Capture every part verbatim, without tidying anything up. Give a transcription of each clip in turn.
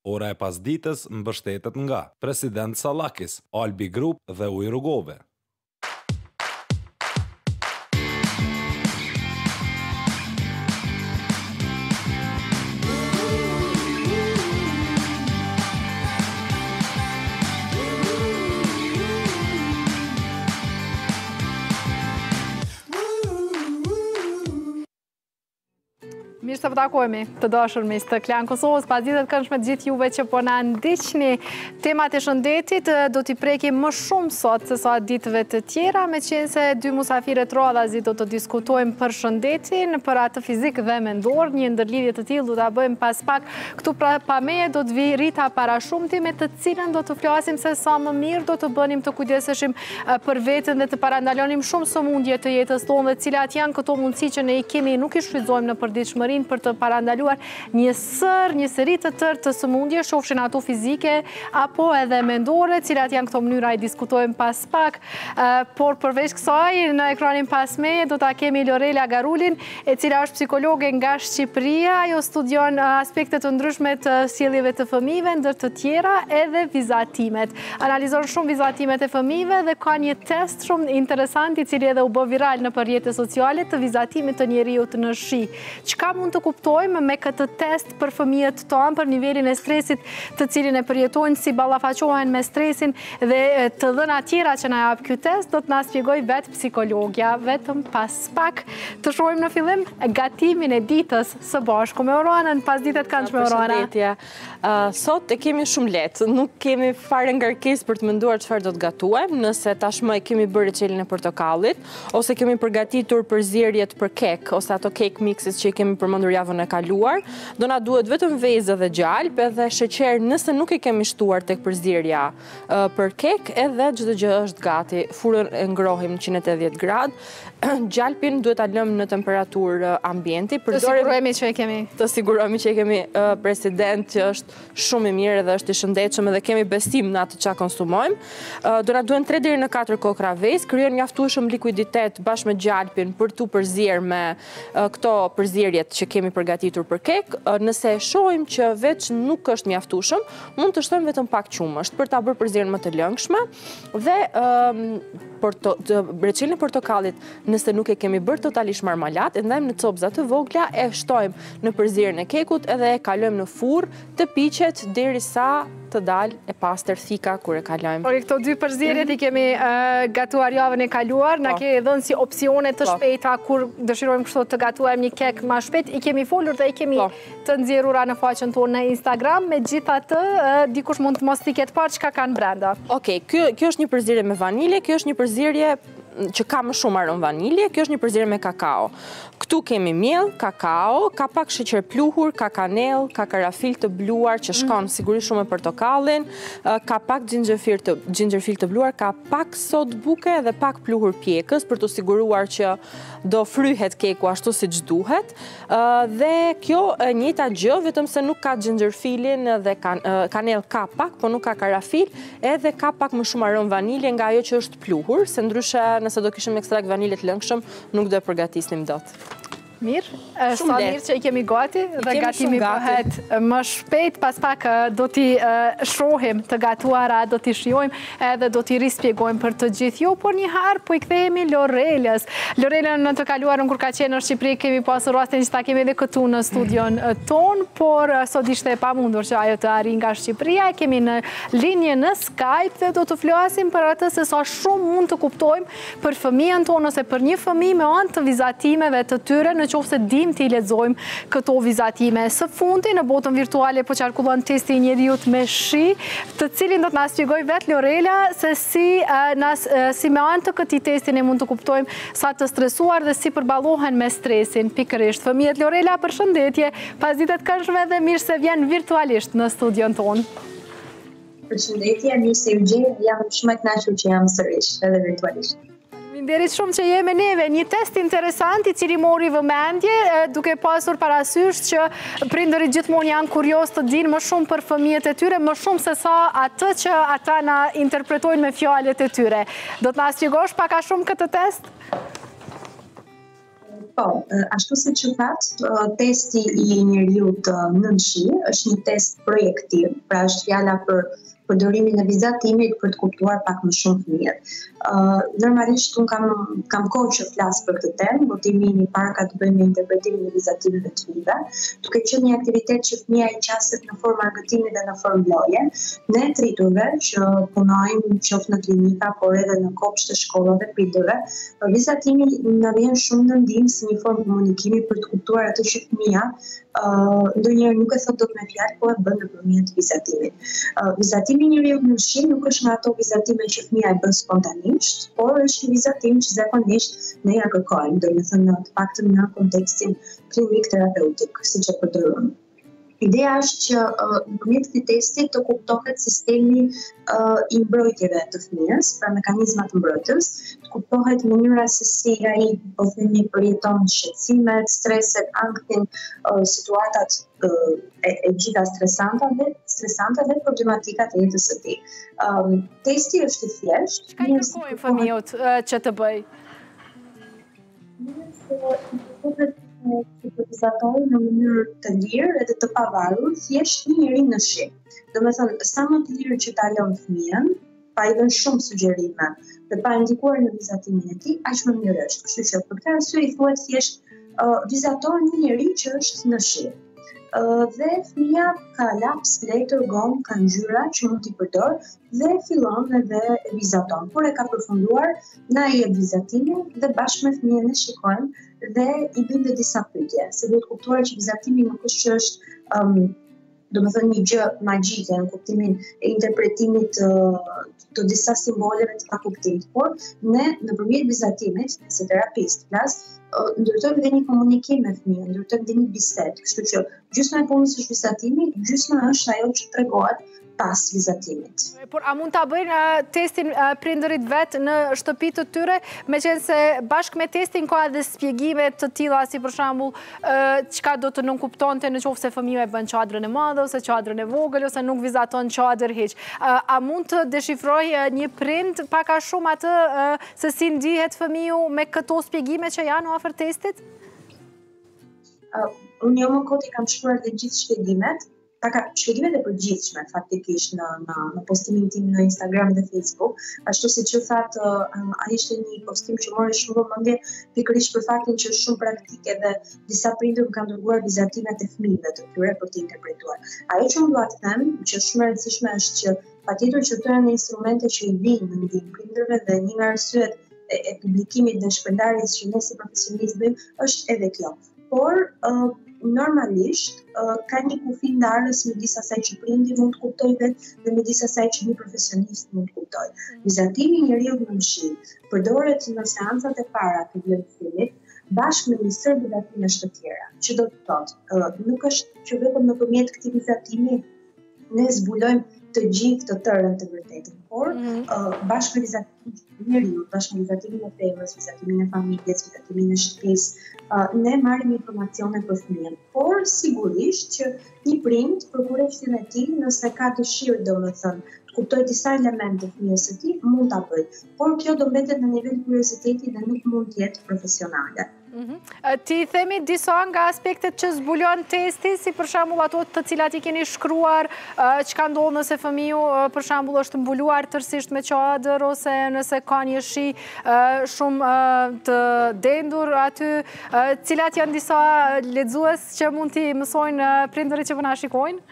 Ora e pasdites mbështetet nga President Sallakis, Albi Group dhe Ujë Rrugove. Mirë se pëtakojmi të dashur me të Klan Kosovës, pas ditët këndshme të gjithë juve që po na ndiqni. Temat e shëndetit do t'i prekim më shumë sot se sa ditëve të tjera, me qenë se dy musafire të radhazi do të diskutojmë për shëndetin, për atë fizik dhe mendor. Një ndërlidhje të tillë do ta bëjmë pas pak. Këtu pra pa meje do të vi Rita Parashumti, me të cilën do të flasim se sa më mirë do të bënim të kujdeseshim për veten dhe të parandalonim shumë sëmundje të jetës tonë, dhe cilat janë këto mundësi që ne i kemi, nuk i shfrytëzojmë në përditshmëri për të parandaluar një sër, një seri të tërë të sëmundje, shofshin ato fizike apo edhe mendore, cilat janë këto mënyra i diskutojmë pas pak. Por përveç kësaj, në ekranin pas meje do ta kemi Lorela Garulin, e cila është psikologe nga Shqipëria. Ajo studion aspektet të ndryshme të sjelljeve të fëmijëve, ndër të tjera edhe vizatimet. Analizon shumë vizatimet e fëmijëve dhe ka një test shumë interesant, i cili edhe u bë viral në rrjetet sociale, të vizatimit të njeriut në shi. Çka mund të kuptojmë me këtë test për fëmijët tonë, për nivelin e stresit të cilin e përjetojnë, si ballafaqohen me stresin dhe të dhëna tjera që na jap ky test, do të na shpjegoj vetë psikologja, vetëm pas pak. Të shohim në fillim gatimin e ditës së bashku me Oranën, pas ditët kanë me Orana. Sot e kemi shumë lehtë, nuk kemi fare ngarkesë për të menduar çfarë do të gatuajmë, nëse tashmë e kemi bërë qelin e portokallit, ose kemi përgatitur përzierjet për kek, ose ato cake mixes që i kemi përmendur javën e kaluar, do na duhet vetëm vezë dhe gjalp, edhe sheqer nëse nuk i kemi shtuar tek përzierja për kek, edhe çdo gjë është gati. Furën e ngrohim në njëqind e tetëdhjetë gradë. Gjalpin duhet ta lëmë në temperaturë ambienti. Të sigurohemi që e kemi. Të sigurohemi që e kemi president që është shumë i mirë dhe është i shëndetshëm, dhe kemi besim në atë çka konsumojmë. Do na duhen tre deri në katër kokra vezë, krijon mjaftueshëm likuiditet bashkë me gjalpin për tu përzier me këto përzierjet që kemi përgatitur për kek. Nëse e shohim që veç nuk është mjaftueshëm, mund të shtojmë vetëm pak qumësht për ta bërë përzierjen më të lëngshme, dhe breçelin e portokallit, nëse nuk e kemi bërë totalisht marmalat, e ndajmë në copëza të vogla, e shtojmë në përzierjen e kekut, edhe e kalojmë në furr të piqet derisa të dalë e pastër thika kur e kalojmë. Por këto dy përzierjet i kemi gatuar javën e kaluar, na ke dhënë si opsione të shpejta kur dëshirojmë kështu të gatuajmë një kek më shpejt, i kemi folur dhe i kemi të nxjerrura në faqen tonë në Instagram, megjithatë dikush mund të mos i ketë parë çka kanë brenda. Okej, kjo kjo është një përzierje me vanile, kjo është një përzierje që ka më shumë aromë vanilje, kjo është një përzierje me kakao. Këtu kemi miell, kakao, ka pak sheqer pluhur, ka kanell, ka karafil të bluar që shkon sigurisht shumë me portokallin, ka pak xhinxhefil të xhinxhefil të bluar, ka pak sodë buke dhe pak pluhur pjekës për të siguruar që do fryhet keku ashtu siç duhet. Dhe kjo e njëjta gjë, vetëm se nuk ka xhinxhefilin dhe kanell ka pak, po nuk ka karafil, edhe ka pak më shumë aromë vanilje nga ajo që është pluhur, se ndryshe nëse do kishim ekstrakt vanilje të lëngshëm, nuk do e përgatisnim dot. Mirë, sa mirë që i kemi gati, dhe gatimi bëhet më shpejt, pas pak do t'i shohim të gatuara, do t'i shijojmë edhe do t'i rispjegojmë për të gjithë ju, por një herë po i kthehemi Lorelës. Lorela, në të kaluarën kur ka qenë në Shqipëri, kemi pasur rastin që ta kemi edhe këtu në studion ton, por sot ishte e pamundur që ajo të arrijë nga Shqipëria. Kemi në linje në Skype dhe do të flasim për atë se sa shumë mund të kuptojmë për fëmijën tonë ose për një fëmijë me anë të vizatimeve të tyre, në qoftë se dim të i lexojmë këto vizatime. Së fundi në botën virtuale po qarkullon testi i njeriut me shi, të cilin do të na shpjegoj vetë Lorela se si nas si me anë të këtij testi ne mund të kuptojmë sa të stresuar dhe si përballohen me stresin pikërisht fëmijët. Lorela, përshëndetje. Pasditë të këndshme dhe mirë se vjen virtualisht në studion ton. Përshëndetje, mirë se u gjej, jam shumë e kënaqur që jam sërish edhe virtualisht. Faleminderit shumë që je me neve. Një test interesant i cili mori vëmendje, duke pasur parasysh që prindërit gjithmonë janë kurioz të dinë më shumë për fëmijët e tyre, më shumë se sa atë që ata na interpretojnë me fjalët e tyre. Do të na shpjegosh pak a shumë këtë test? Po, ashtu si që thatë, testi i njeriut nën shi është një test projektiv, pra është fjala për përdorimin e vizatimit për të kuptuar pak më shumë fëmijët. Uh, normalisht unë kam, kam kohë që flas për këtë temë, votimi i parë ka të bëjë me interpretimin e vizatimeve të fëmijëve, duke qenë një aktivitet që fëmia i qaset në formë argëtimi dhe në formë loje. Ne të rriturve që punojmë qoftë në klinika, por edhe në kopshte shkollave prindërve, vizatimi na vjen shumë në ndihmë si një formë komunikimi për të kuptuar atë që fëmia uh, ndonjëherë nuk e thot dot me fjalë, po e bën nëpërmjet vizatimit. Uh, vizatimi i njeriut në shi nuk është nga ato vizatime që fëmia e bën spontanisht, por është një vizatim që zakonisht ne ja kërkojmë, domethënë në të paktën në kontekstin klinik terapeutik, siç e përdorojmë. Ideja është që nëpërmjet këtij testi të kuptohet sistemi uh, i mbrojtjeve të fëmijës, pra mekanizmat mbrojtës, të kuptohet mënyra se si ai po themi përjeton shqetësimet, streset, anktin, uh, situatat uh, e, e gjitha stresante dhe stresante dhe problematikat e jetës së tij. Um, testi është i thjeshtë. Çka i kërkojnë fëmijët uh, që të bëj? Që të vizatojnë në mënyrë të lirë edhe të pavarur, thjesht një njeri në shi. Domethënë, sa më të lirë që ta lëm fëmijën, pa i dhënë shumë sugjerime dhe pa ndikuar në vizatimin e tij, aq më mirë është. Kështu që për këtë arsye i thuhet thjesht uh, vizaton një njeri që është në shi. Uh, dhe fëmia ka laps, letër, gomë, ka ngjyra që mund t'i përdor dhe fillon edhe e vizaton. Kur e ka përfunduar, na i jep vizatimin dhe bashkë me fëmijën e shikojmë dhe i bëjmë dhe disa pyetje, se duhet kuptuar që vizatimi nuk është që është um, domethënë një gjë magjike në kuptimin e interpretimit të, të disa simboleve të pakuptimit, por ne nëpërmjet vizatimit, si terapist flas, ndërtojmë dhe një komunikim me fëmijën, ndërtojmë dhe një bisedë, kështu që gjysma e punës është vizatimi, gjysma është ajo që tregohet pas vizatimit. Por a mund ta bëjnë uh, testin uh, prindërit vetë në shtëpitë të tyre, meqense bashkë me testin ka edhe spjegime të tilla si për shembull uh, çka do të nënkuptonte nëse fëmiu e bën çadrën e madhe ose çadrën e vogël ose nuk vizaton çadër hiç. Uh, a mund të deshifroj uh, një prind pak a shumë atë uh, se si ndihet fëmiu me këto spjegime që janë afër testit? Uh, unë jo më kot i kam shkruar dhe gjithë shpjegimet. Paka shpjegimet e përgjithshme faktikisht në, në, në postimin tim në Instagram dhe Facebook, ashtu si që thatë, uh, a ishte një postim që mori shumë vëmendje pikërisht për faktin që është shumë praktike dhe disa prindër më kanë dërguar vizatimet e fëmijëve të tyre për të interpretuar. Ajo që unë dua të them, që është shumë e rëndësishme është që patjetër që këto janë instrumente që i vijnë në ndihmë prindërve dhe një nga arsyet e, e publikimit dhe shpërndarjes që ne si profesionistë bëjmë është edhe kjo. Por uh, normalisht uh, ka një kufi ndarës midis asaj që prindi mund të kuptojë vetë dhe midis asaj që një profesionist mund të kuptojë. Vizatimi i njeriu në shi përdoret në seancat e para të vlerësimit bashkë me një sër vizatimesh të tjera. Që do të thotë, uh, nuk është që vetëm nëpërmjet këtij vizatimi ne zbulojmë të gjithë të tërën të vërtetën, por mm-hmm. uh, bashkë me vizatimin e njeriut, bashkë me vizatimin e femrës, vizatimin e familjes, vizatimin e shtëpisë, uh, ne marrim informacione për fëmijën. Por sigurisht që një prind përkuret fëmijën e tij nëse ka dëshirë, domethënë, të kuptojë disa elemente të fëmijës së tij, mund ta bëjë. Por kjo do mbetet në nivel kurioziteti dhe nuk mund të jetë profesionale. Mm-hmm. Ti themi disa nga aspektet që zbulon testi, si për shembull ato të cilat i keni shkruar, uh, çka ndodh nëse fëmiu uh, për shembull është mbuluar tërësisht me çadër ose nëse ka një shi uh, shumë uh, të dendur aty, uh, cilat janë disa lexues që mund t'i mësojnë uh, prindërit që po na shikojnë?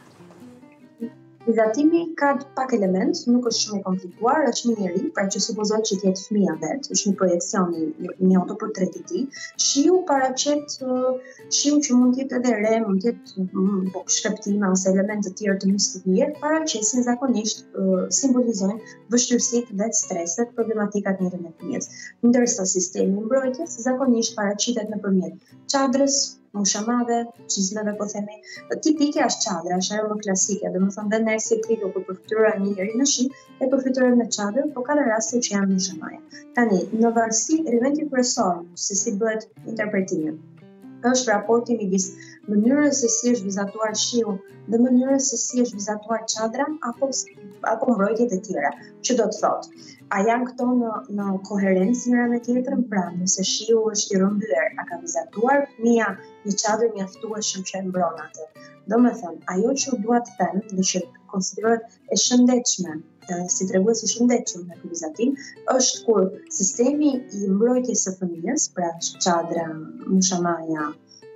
Vizatimi ka pak element, nuk është shumë i komplikuar, është një njeri, pra që supozohet që të jetë fëmia vet, është një projekcion, një, një autoportret i tij. Shiu paraqet shiu që mund të jetë edhe re, mund të jetë um, shkëptime ose elemente të tjera të mistifie, paraqesin zakonisht uh, simbolizojnë vështirësitë dhe streset, problematikat në jetën e fëmijës. Ndërsa sistemi i mbrojtjes zakonisht paraqitet nëpërmjet çadrës, mushamave, çizmeve po themi, tipike është çadra, është ajo më klasike, domethënë dhe njerëzit si kriku kur përfytyrohen një njeri në shi, e përfytyrohen me çadër, por ka dhe raste që janë mushamaje. Tani, në varësi elementi kryesor se si bëhet interpretimi. është raporti midis mënyrës se si është vizatuar shiu dhe mënyrës se si është vizatuar çadra apo apo mbrojtjet e tjera. Që do të thotë, a janë këto në, në koherencë njëra me tjetrën? Pra, nëse shiu është i rrëmbyer, a ka vizatuar fëmia një çadër mjaftueshëm që e mbron atë? Domethënë, ajo që dua të them dhe që konsiderohet e shëndetshme, si tregues i shëndetshëm në ky vizatim, është kur sistemi i mbrojtjes së fëmijës, pra çadra, mushamaja,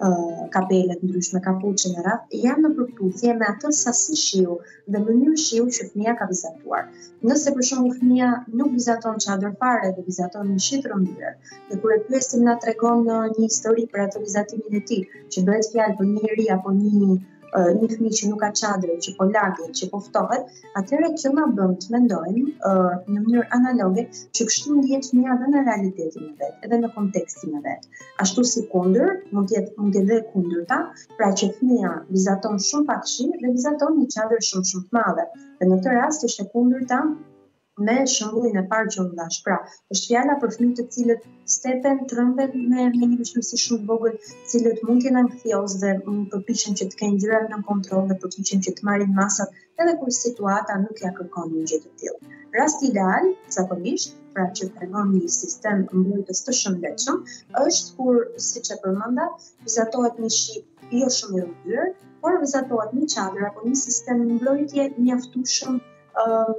kapelet ndryshme, kapuçe në radhë, janë në përputhje me atë sasi shiu dhe mënyrë shiu që fëmia ka vizatuar. Nëse për shembull fëmia nuk vizaton çadër fare dhe vizaton një shi të rrëmbyer, dhe kur e pyesim na tregon një histori për atë vizatimin e tij, që bëhet fjalë për një njerëz apo një Uh, një fëmijë që nuk ka çadër, që po laget, që po ftohet, atëherë kjo na bën të mendojmë uh, në mënyrë analoge që kështu ndihet fëmia edhe në realitetin e vet, edhe në kontekstin e vet. Ashtu si kundër, mund të jetë mund të jetë kundërta, pra që fëmia vizaton shumë pak shi dhe vizaton një çadër shumë shumë të madhe. Dhe në këtë rast është e kundërta me shembullin e parë që unë dhash. Pra, është fjala për fëmijë të cilët stepen, tremben me, me një vështirësi shumë të vogël, të cilët mund të jenë anksios dhe përpiqen që të kenë gjërat në kontroll dhe përpiqen që të marrin masat edhe kur situata nuk ja kërkon një gjë të tillë. Rasti ideal, zakonisht, pra që tregon një sistem mbrojtës të shëndetshëm, është kur, siç e përmenda, vizatohet një shi jo shumë i rrëmbyer, por vizatohet një çadër apo një sistem mbrojtje mjaftueshëm uh,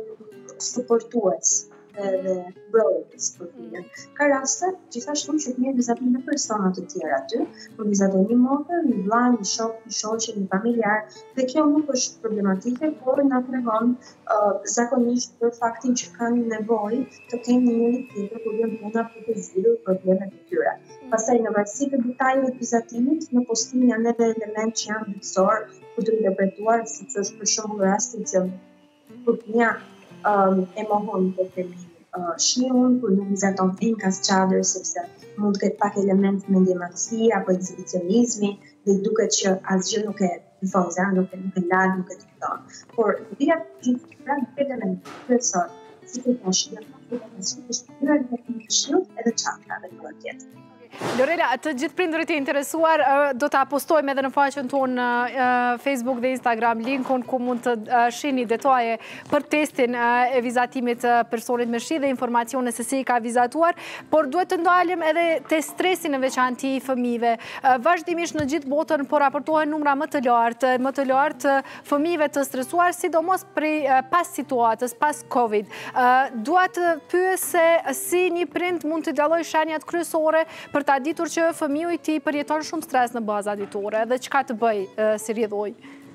suportues dhe mbrojtës për fëmijën. Ka raste, gjithashtu që fëmijët vizatojnë me persona të tjerë aty, por vizatojnë një motër, një vëlla, një shok, një shoqe, një familjar, dhe kjo nuk është problematike, por na tregon uh, zakonisht për faktin që kanë nevojë të kenë një njëri tjetër kur vjen puna për të zgjidhur problemet e tyre. Pastaj në varësi të detajeve të vizatimit, në postim janë edhe elementë që janë bitësor për të interpretuar, siç është për shembull rasti që kur fëmia Um, e mohon të themi uh, shiun, kur nuk vizaton enkas çadër, sepse mund të ketë pak element mendjematësi apo ekshibicionizmi dhe i duket që asgjë nuk e foza, nuk e nuk e lart, nuk e kupton. Por vija gjithë pra element kryesor, si të thash, është është shiu edhe çadra dhe kjo tjetër. Lorela, të gjithë prindërit e interesuar, do të apostojmë edhe në faqen tonë në Facebook dhe Instagram linkun ku mund të shihni detaje për testin e vizatimit personit me shi dhe informacione se si i ka vizatuar, por duhet të ndalim edhe te stresin e veçantë i fëmijëve. Vazhdimisht në gjithë botën po raportohen numra më të lartë, më të lartë fëmijëve të stresuar, sidomos prej pas situatës, pas Covid. Dua të pyes se si një prind mund të dallojë shenjat kryesore për ta ditur që fëmiu i tij përjeton shumë stres në baza ditore dhe çka të bëj si rrjedhoj.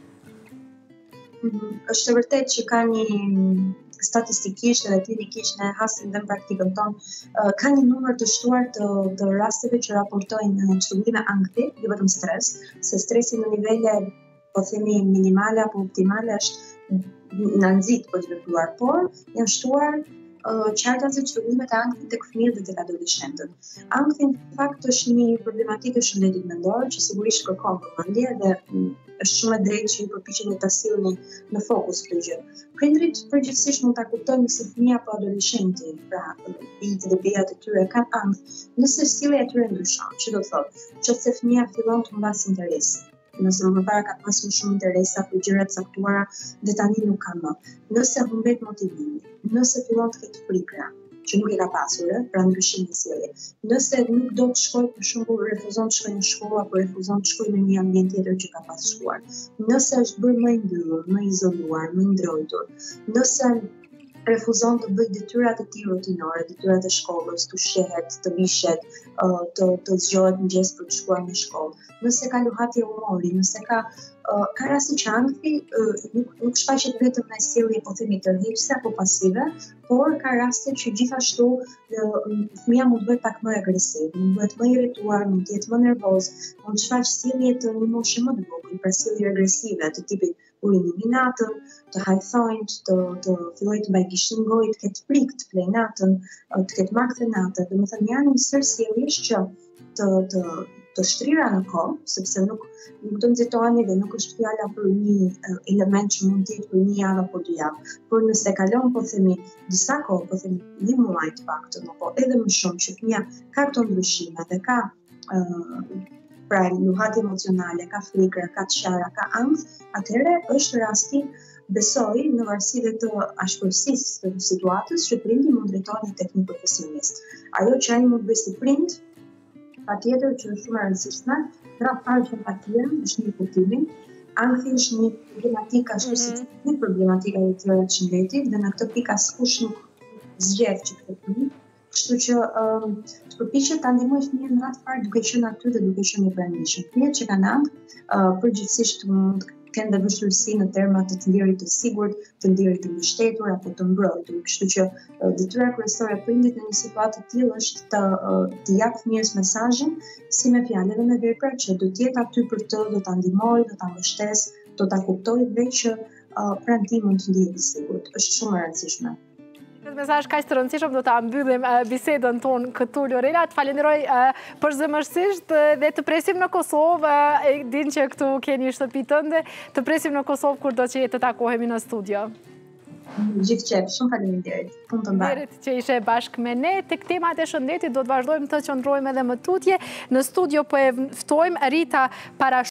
Mm-hmm. Është e vërtetë që ka një statistikisht edhe klinikisht në hastin dhe në praktikën tonë, ka një numër të shtuar të, të rasteve që raportojnë çrregullime ankthi, jo vetëm stres, se stresi në nivele po themi minimale apo optimale është në nxit për të vepruar, por janë shtuar qarta se çrregullime të ankthit tek fëmijët dhe tek adoleshentët. Ankthi në fakt është një problematikë e shëndetit mendor që sigurisht kërkon vëmendje dhe është shumë e drejtë që ju përpiqeni ta sillni në fokus këtë gjë. Prindrit përgjithsisht mund ta kuptojnë se fëmia apo adoleshenti, pra bijtë dhe bijat e tyre kanë ankth, nëse sjellja e tyre ndryshon, që do të thotë, nëse fëmia fillon të mbas interesi. Nëse më parë ka pasur shumë interesa për gjëra të caktuara dhe tani nuk ka më. Nëse humbet motivimi, nëse fillon të ketë frikra, që nuk e ka pasur, pra ndryshim i sjelljes. Nëse nuk do të shkojë, për shembull, refuzon të shkojë në shkollë apo refuzon të shkojë në një ambient tjetër që ka pas shkuar. Nëse është bërë më i mbyllur, më i izoluar, më i ndrojtur. Nëse refuzon të bëjë detyrat e tij rutinore, detyrat e shkollës, të shehet, të vishet, të të zgjohet mëngjes për të shkuar në shkollë. Nëse ka luhatje humori, nëse ka uh, ka raste që ankthi uh, nuk, nuk shfaqet vetëm në sjellje po themi tërheqëse apo pasive, por ka raste që gjithashtu uh, fëmia mund të bëhet pak më agresiv, mund të bëhet më irrituar, mund të jetë më nervoz, mund të shfaq sjellje të një moshe më të vogël, pra sjellje agresive të tipit urinimi natën, të hajthojnë, të, të fillojë të mbaj gishtin gojë, të ketë frikë, të flejë natën, të ketë makthë natën. Domethënë janë një sër sjelljesh që të të të shtrira në kohë, sepse nuk nuk do nxitoheni dhe nuk është fjala për një uh, element që mund të jetë për një javë apo dy javë. Por nëse kalon po themi disa kohë, po themi një muaj të paktën, apo edhe më shumë që fëmia ka këto ndryshime dhe ka uh, pra luhat emocionale, ka frikra, ka qara, ka ankth, atëherë është rasti, besoj, në varësi të ashpërësisë të situatës, që prindi mund drejtohet tek një profesionist. Ajo që ai mund bëjë si prind, patjetër që është shumë e rëndësishme, nga parë që empatia është një kuptimi, ankthi është një problematika ashtu si një problematika e tjera të shëndetit, dhe në këtë pikë askush nuk zgjedh që këtë punë. Kështu që um, të përpiqet ta ndihmoj fëmijën në atë farë duke qenë aty dhe duke qenë i pranishëm. Fëmijët që kanë ankth, uh, përgjithsisht mund kenë dhe vështirësi në terma të të ndirit të sigurt, të ndirit të mbështetur apo të mbrojtur. Kështu që uh, detyra kryesore e prindit në një situatë të tillë është të uh, të jap fëmijës mesazhin si me fjalë dhe me vepra që do të jetë aty për të, do ta ndihmojë, do ta mbështesë, do ta kuptojë dhe që uh, pranë tij mund të ndihet i sigurt. Është shumë e rëndësishme. Këtë mesazh kaq të rëndësishëm do ta mbyllim bisedën tonë këtu, Lorela. Të falenderoj përzemërsisht dhe të presim në Kosovë. E din që këtu keni shtëpi tënde, të presim në Kosovë kur do që të takohemi në studio. Gjithë qef, shumë faleminderit. Punë të mbarë. Faleminderit që ishe bashkë me ne. Tek temat e shëndetit do të vazhdojmë të qëndrojmë edhe më tutje. Në studio po e ftojmë Rita Parash